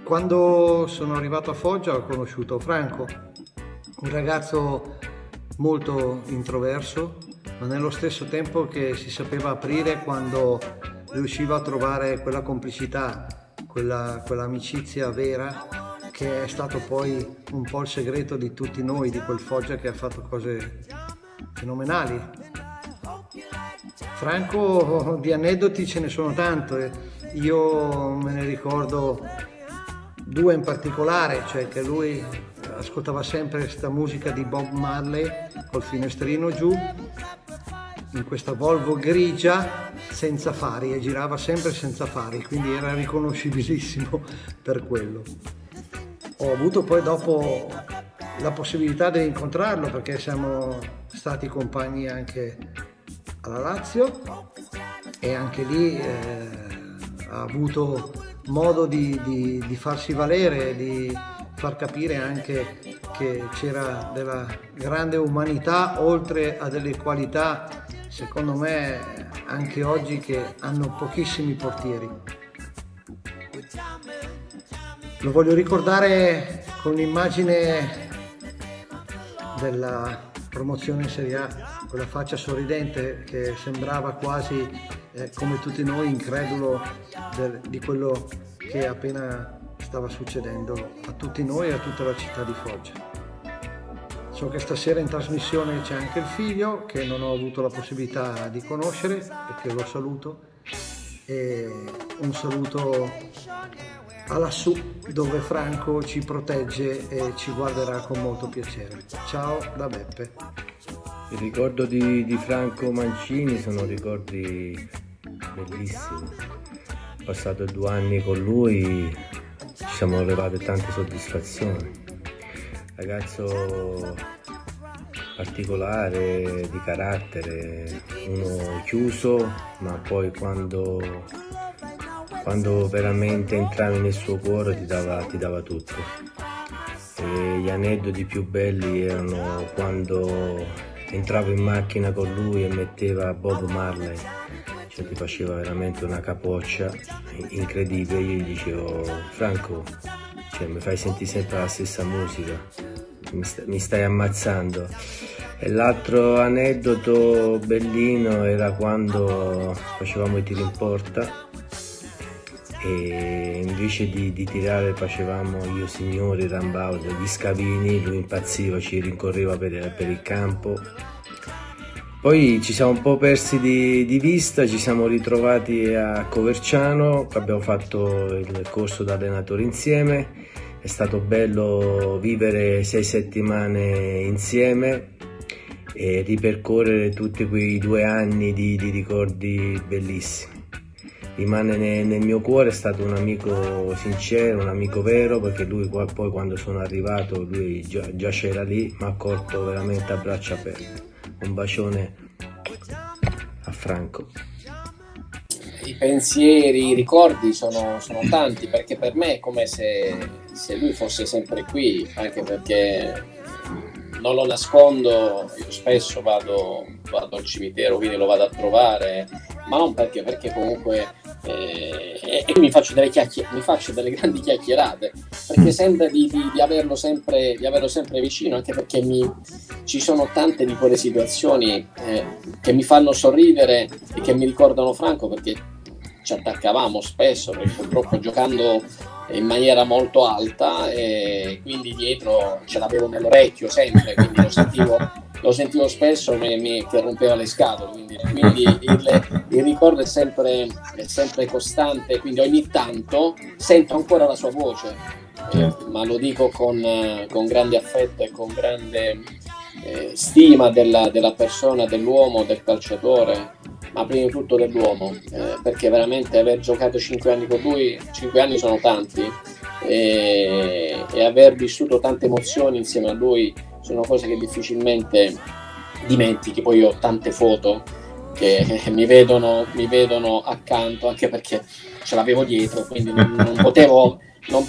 Quando sono arrivato a Foggia ho conosciuto Franco, un ragazzo molto introverso, ma nello stesso tempo che si sapeva aprire quando riusciva a trovare quella complicità, quell'amicizia vera, che è stato poi un po' il segreto di tutti noi, di quel Foggia che ha fatto cose fenomenali. Franco, di aneddoti ce ne sono tante, io me ne ricordo due in particolare, cioè che lui ascoltava sempre questa musica di Bob Marley col finestrino giù, in questa Volvo grigia senza fari, e girava sempre senza fari, quindi era riconoscibilissimo per quello. Ho avuto poi dopo la possibilità di incontrarlo perché siamo stati compagni anche alla Lazio e anche lì ha avuto modo di farsi valere, di far capire anche che c'era della grande umanità oltre a delle qualità, secondo me, anche oggi che hanno pochissimi portieri. Lo voglio ricordare con un'immagine della promozione in Serie A, quella faccia sorridente che sembrava quasi come tutti noi incredulo di quello che appena stava succedendo a tutti noi e a tutta la città di Foggia. So che stasera in trasmissione c'è anche il figlio che non ho avuto la possibilità di conoscere e che lo saluto, e un saluto a lassù dove Franco ci protegge e ci guarderà con molto piacere. Ciao da Beppe. Il ricordo di Franco Mancini sono ricordi bellissimi. Ho passato 2 anni con lui, ci siamo levate tante soddisfazioni. Ragazzo particolare, di carattere, uno chiuso, ma poi quando veramente entravi nel suo cuore ti dava tutto. E gli aneddoti più belli erano quando entravo in macchina con lui e metteva Bob Marley, cioè ti faceva veramente una capoccia incredibile. Io gli dicevo: Franco, cioè, mi fai sentire sempre la stessa musica, mi stai ammazzando. E l'altro aneddoto bellino era quando facevamo i tiri in porta e invece di tirare facevamo io signori Rambaud, gli scavini, lui impazziva, ci rincorreva per il campo. Poi ci siamo un po' persi di vista, ci siamo ritrovati a Coverciano, abbiamo fatto il corso da allenatori insieme, è stato bello vivere 6 settimane insieme e ripercorrere tutti quei 2 anni di ricordi bellissimi. Rimane nel mio cuore, è stato un amico sincero, un amico vero, perché lui poi quando sono arrivato lui già c'era lì, mi ha accolto veramente a braccia aperte. Un bacione a Franco. I pensieri, i ricordi sono tanti, perché per me è come se lui fosse sempre qui, anche perché non lo nascondo, io spesso vado al cimitero, quindi lo vado a trovare, ma non perché comunque mi faccio delle grandi chiacchierate, perché sembra di averlo sempre vicino, anche perché ci sono tante di quelle situazioni che mi fanno sorridere e che mi ricordano Franco, perché ci attaccavamo spesso, perché purtroppo giocando in maniera molto alta, e quindi dietro ce l'avevo nell'orecchio sempre, quindi lo sentivo spesso che rompeva le scatole, quindi il ricordo è sempre costante, quindi ogni tanto sento ancora la sua voce, ma lo dico con grande affetto e con grande stima della persona, dell'uomo, del calciatore, ma prima di tutto dell'uomo, perché veramente aver giocato 5 anni con lui, 5 anni sono tanti, e aver vissuto tante emozioni insieme a lui sono cose che difficilmente dimentichi. Poi io ho tante foto che mi vedono accanto, anche perché ce l'avevo dietro, quindi non potevo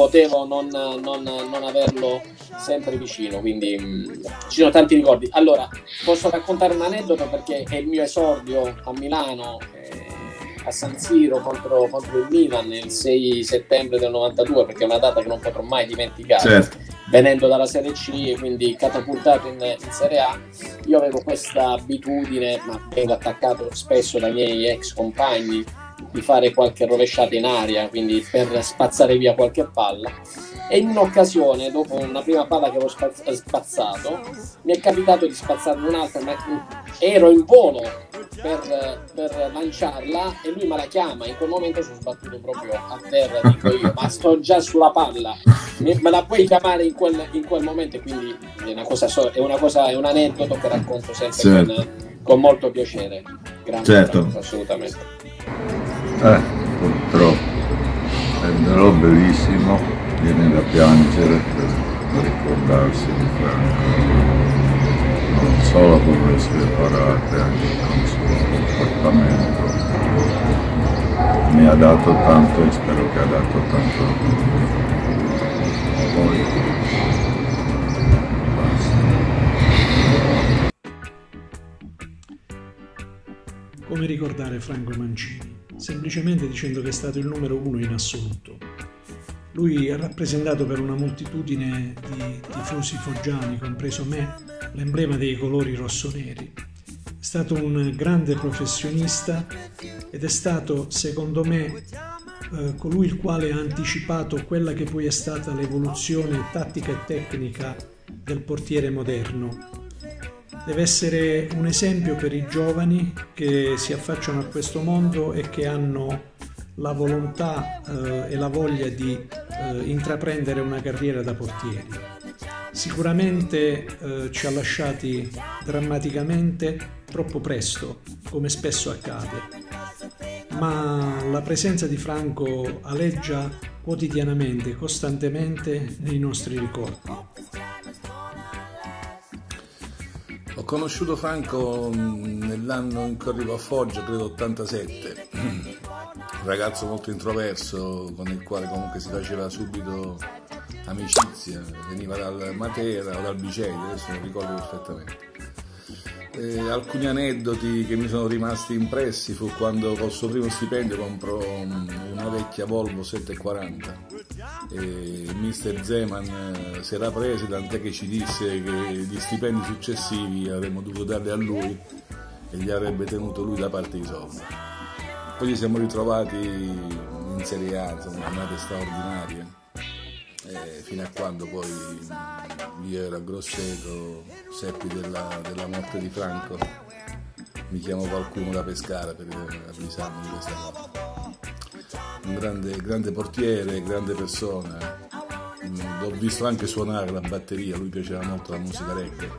non averlo sempre vicino, quindi ci sono tanti ricordi. Allora, posso raccontare un aneddoto, perché è il mio esordio a Milano, a San Siro contro il Milan il 6 settembre del 92, perché è una data che non potrò mai dimenticare. Certo. Venendo dalla Serie C e quindi catapultato in Serie A, io avevo questa abitudine, ma vengo attaccato spesso dai miei ex compagni, di fare qualche rovesciata in aria, quindi per spazzare via qualche palla. E in un'occasione, dopo una prima palla che avevo spazzato, mi è capitato di spazzarne un'altra, ma ero in volo per lanciarla e lui me la chiama. In quel momento sono sbattuto proprio a terra, dico io, ma sto già sulla palla, me la puoi chiamare in quel momento? E quindi è un aneddoto che racconto sempre, certo, con molto piacere. Grande, certo, assolutamente. Purtroppo è però bellissimo, viene da piangere per ricordarsi di Franco, non solo con le sue parate, anche con il suo comportamento. Mi ha dato tanto e spero che ha dato tanto a voi. Come ricordare Franco Mancini? Semplicemente dicendo che è stato il numero 1 in assoluto. Lui ha rappresentato per una moltitudine di tifosi foggiani, compreso me, l'emblema dei colori rossoneri. È stato un grande professionista ed è stato, secondo me, colui il quale ha anticipato quella che poi è stata l'evoluzione tattica e tecnica del portiere moderno. Deve essere un esempio per i giovani che si affacciano a questo mondo e che hanno la volontà e la voglia di intraprendere una carriera da portieri. Sicuramente ci ha lasciati drammaticamente troppo presto, come spesso accade, ma la presenza di Franco aleggia quotidianamente, costantemente nei nostri ricordi. Ho conosciuto Franco nell'anno in cui arrivo a Foggia, credo 87, un ragazzo molto introverso con il quale comunque si faceva subito amicizia, veniva dal Matera o dal Biceglie, adesso non ricordo perfettamente. Alcuni aneddoti che mi sono rimasti impressi fu quando col suo primo stipendio comprò una vecchia Volvo 740 e Mr. Zeman si era preso, tant'è che ci disse che gli stipendi successivi avremmo dovuto darli a lui e gli avrebbe tenuto lui da parte i soldi. Poi ci siamo ritrovati in Serie A, insomma, annate straordinarie, fino a quando poi io ero a Grosseto, seppi della morte di Franco, mi chiamò qualcuno da Pescara per avvisarmi di questa cosa. Un grande portiere, grande persona. L'ho visto anche suonare la batteria, lui piaceva molto la musica reggae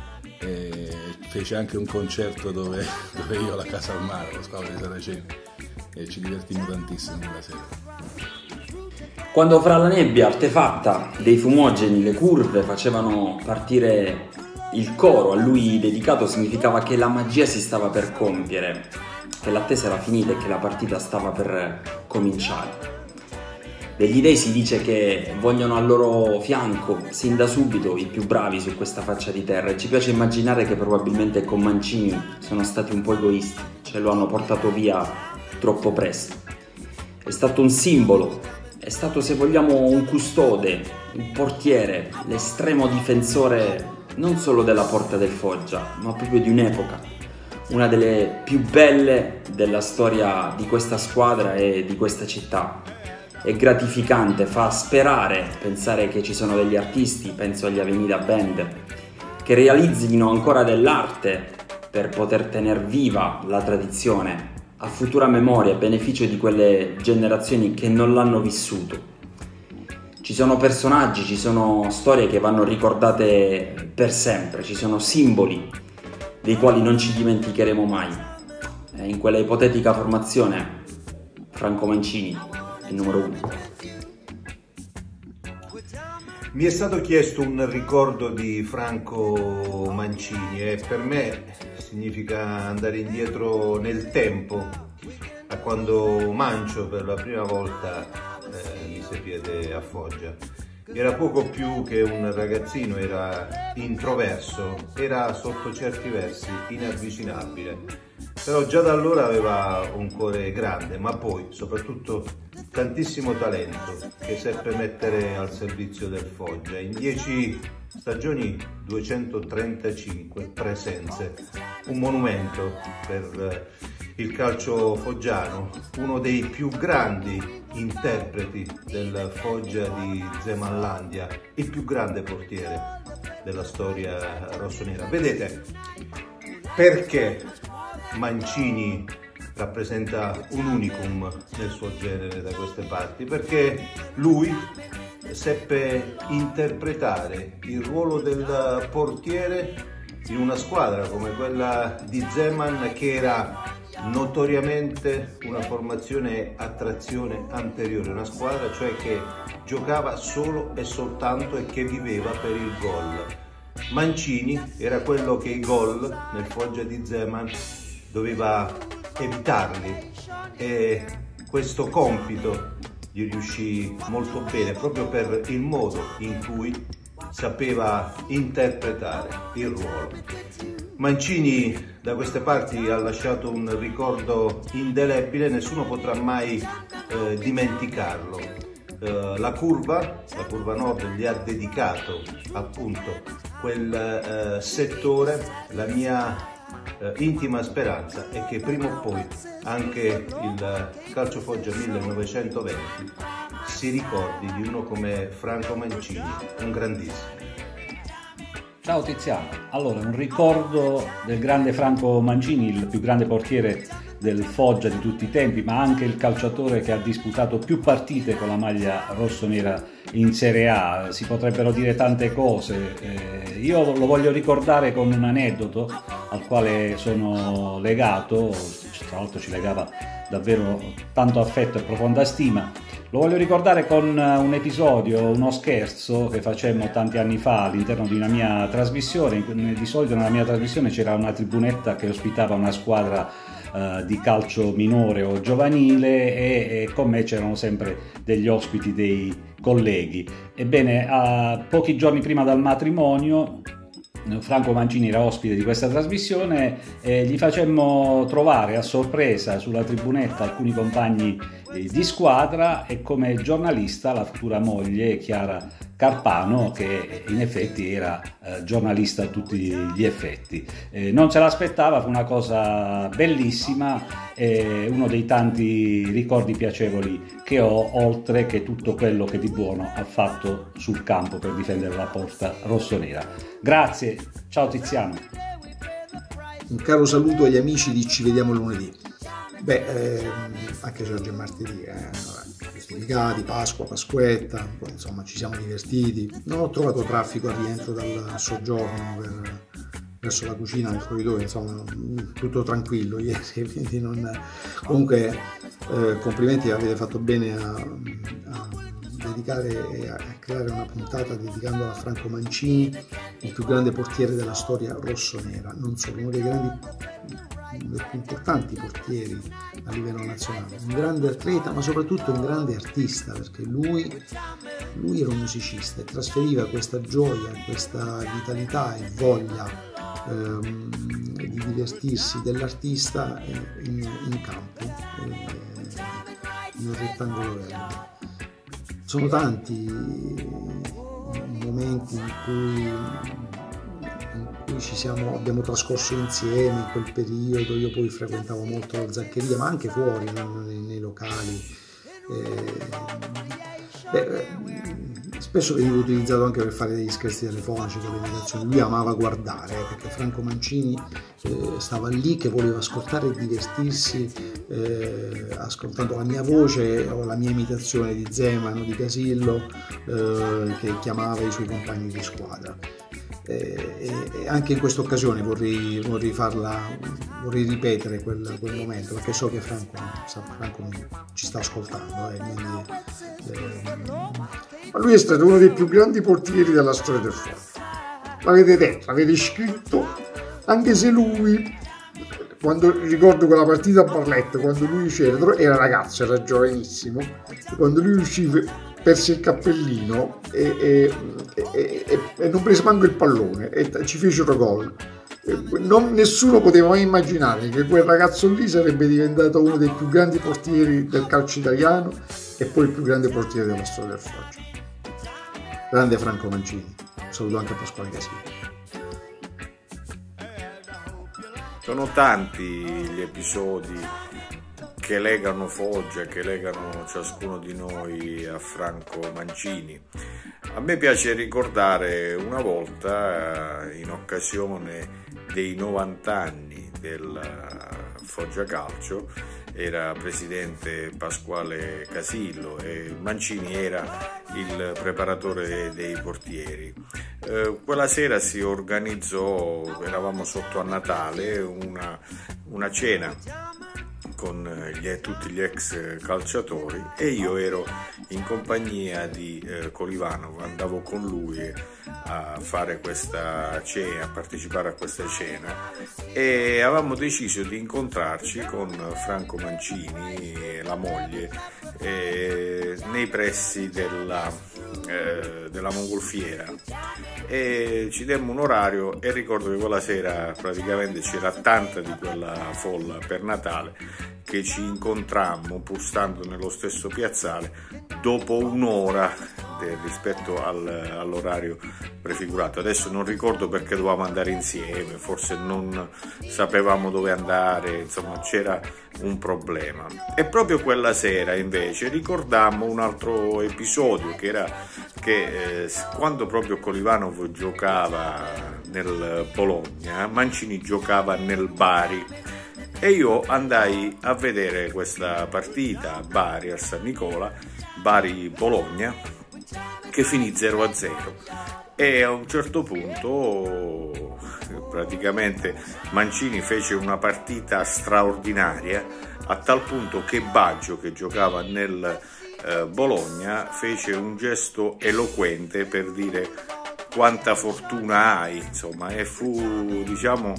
e fece anche un concerto dove io alla Casa al Mare, lo Squadra dei Saraceni, e ci divertimmo tantissimo quella sera. Quando fra la nebbia artefatta dei fumogeni le curve facevano partire il coro a lui dedicato, significava che la magia si stava per compiere, che l'attesa era finita e che la partita stava per cominciare. Degli dei si dice che vogliono al loro fianco sin da subito i più bravi su questa faccia di terra, e ci piace immaginare che probabilmente con Mancini sono stati un po' egoisti, ce lo hanno portato via troppo presto. È stato un simbolo, è stato, se vogliamo, un custode, un portiere, l'estremo difensore non solo della porta del Foggia, ma proprio di un'epoca, una delle più belle della storia di questa squadra e di questa città. È gratificante, fa sperare pensare che ci sono degli artisti, penso agli Avenida Band, che realizzino ancora dell'arte per poter tener viva la tradizione a futura memoria, a beneficio di quelle generazioni che non l'hanno vissuto. Ci sono personaggi, ci sono storie che vanno ricordate per sempre, ci sono simboli dei quali non ci dimenticheremo mai. In quella ipotetica formazione Franco Mancini è il numero 1. Mi è stato chiesto un ricordo di Franco Mancini e per me significa andare indietro nel tempo, a quando Mancio per la prima volta mise piede a Foggia. Era poco più che un ragazzino, era introverso, era sotto certi versi inavvicinabile. però già da allora aveva un cuore grande, ma poi soprattutto tantissimo talento che seppe mettere al servizio del Foggia. In 10 stagioni 235 presenze, un monumento per il calcio foggiano, uno dei più grandi interpreti del Foggia di Zemanlandia, il più grande portiere della storia rossonera. Vedete perché Mancini rappresenta un unicum nel suo genere da queste parti? Perché lui seppe interpretare il ruolo del portiere in una squadra come quella di Zeman, che era notoriamente una formazione a trazione anteriore, una squadra cioè che giocava solo e soltanto e che viveva per il gol. Mancini era quello che i gol nel Foggia di Zeman doveva evitarli, e questo compito gli riuscì molto bene proprio per il modo in cui sapeva interpretare il ruolo. Mancini da queste parti ha lasciato un ricordo indelebile, nessuno potrà mai dimenticarlo. La curva nord gli ha dedicato appunto quel settore. La mia intima speranza è che prima o poi anche il Calcio Foggia 1920 si ricordi di uno come Franco Mancini, un grandissimo. Ciao Tiziano, allora un ricordo del grande Franco Mancini, il più grande portiere del Foggia di tutti i tempi, ma anche il calciatore che ha disputato più partite con la maglia rossonera in Serie A. Si potrebbero dire tante cose, io lo voglio ricordare con un aneddoto al quale sono legato, tra l'altro ci legava davvero tanto affetto e profonda stima. Lo voglio ricordare con un episodio, uno scherzo che facemmo tanti anni fa all'interno di una mia trasmissione. Di solito nella mia trasmissione c'era una tribunetta che ospitava una squadra di calcio minore o giovanile, e con me c'erano sempre degli ospiti, dei colleghi. Ebbene, pochi giorni prima dal matrimonio Franco Mancini era ospite di questa trasmissione e gli facemmo trovare a sorpresa sulla tribunetta alcuni compagni di squadra e come giornalista la futura moglie Chiara Carpano, che in effetti era giornalista a tutti gli effetti. Non se l'aspettava, fu una cosa bellissima, uno dei tanti ricordi piacevoli che ho, oltre che tutto quello che di buono ha fatto sul campo per difendere la porta rossonera. Grazie, ciao Tiziano. Un caro saluto agli amici di Ci Vediamo Lunedì. Anche se oggi è martedì, festività, Pasqua, Pasquetta, poi insomma ci siamo divertiti. Non ho trovato traffico al rientro dal soggiorno verso la cucina, nel corridoio, insomma tutto tranquillo ieri, quindi non... Comunque complimenti, avete fatto bene a dedicare e a creare una puntata dedicandola a Franco Mancini, il più grande portiere della storia rossonera, non solo, uno dei più importanti portieri a livello nazionale, un grande atleta ma soprattutto un grande artista, perché lui era un musicista e trasferiva questa gioia, questa vitalità e voglia di divertirsi dell'artista in campo, nel rettangolo verde. Sono tanti i momenti in cui abbiamo trascorso insieme in quel periodo. Io poi frequentavo molto la Zaccheria, ma anche fuori, nei locali. Spesso veniva utilizzato anche per fare degli scherzi telefonici con le imitazioni. Lui amava guardare, perché Franco Mancini stava lì che voleva ascoltare e divertirsi ascoltando la mia voce o la mia imitazione di Zeman o di Casillo, che chiamava i suoi compagni di squadra. E anche in questa occasione vorrei ripetere quel momento, perché so che Franco ci sta ascoltando, ma lui è stato uno dei più grandi portieri della storia del Foggia. L'avete detto, l'avete scritto, anche se lui, quando ricordo quella partita a Barletta, quando lui c'era, era ragazzo, era giovanissimo, quando lui usciva, perse il cappellino e non prese manco il pallone e ci fecero gol. Nessuno poteva mai immaginare che quel ragazzo lì sarebbe diventato uno dei più grandi portieri del calcio italiano e poi il più grande portiere della storia del Foggia. Grande Franco Mancini. Un saluto anche a Pasquale Casini. Sono tanti gli episodi che legano Foggia, che legano ciascuno di noi a Franco Mancini. A me piace ricordare una volta, in occasione dei 90 anni del Foggia Calcio, era presidente Pasquale Casillo e Mancini era il preparatore dei portieri. Quella sera si organizzò, eravamo sotto a Natale, una cena con tutti gli ex calciatori e io ero in compagnia di Colivanov, andavo con lui a fare questa cena, a partecipare a questa cena, e avevamo deciso di incontrarci con Franco Mancini e la moglie nei pressi della mongolfiera, e ci demmo un orario e ricordo che quella sera praticamente c'era tanta di quella folla per Natale che ci incontrammo, pur stando nello stesso piazzale, dopo un'ora rispetto all'orario prefigurato. Adesso non ricordo perché dovevamo andare insieme, forse non sapevamo dove andare, insomma c'era un problema. E proprio quella sera invece ricordammo un altro episodio, che era che quando proprio Colivanov giocava nel Bologna, Mancini giocava nel Bari. E io andai a vedere questa partita a Bari, al San Nicola, Bari-Bologna, che finì 0-0. E a un certo punto praticamente Mancini fece una partita straordinaria, a tal punto che Baggio, che giocava nel Bologna, fece un gesto eloquente per dire quanta fortuna hai, insomma, e fu, diciamo,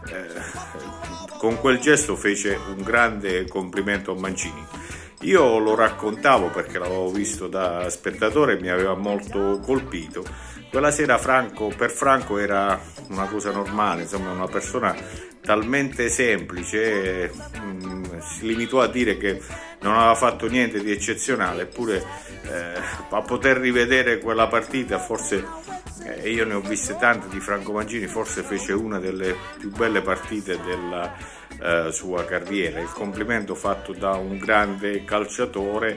con quel gesto fece un grande complimento a Mancini. Io lo raccontavo perché l'avevo visto da spettatore e mi aveva molto colpito. Quella sera per Franco era una cosa normale, insomma, una persona talmente semplice, si limitò a dire che non aveva fatto niente di eccezionale, eppure a poter rivedere quella partita, forse io ne ho viste tante di Franco Mancini, forse fece una delle più belle partite della sua carriera. Il complimento fatto da un grande calciatore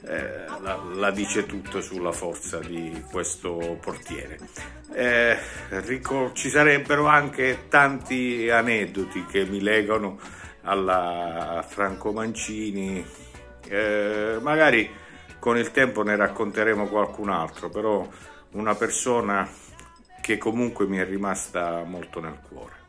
la dice tutto sulla forza di questo portiere. Ci sarebbero anche tanti aneddoti che mi legano a Franco Mancini, magari con il tempo ne racconteremo qualcun altro, però una persona che comunque mi è rimasta molto nel cuore.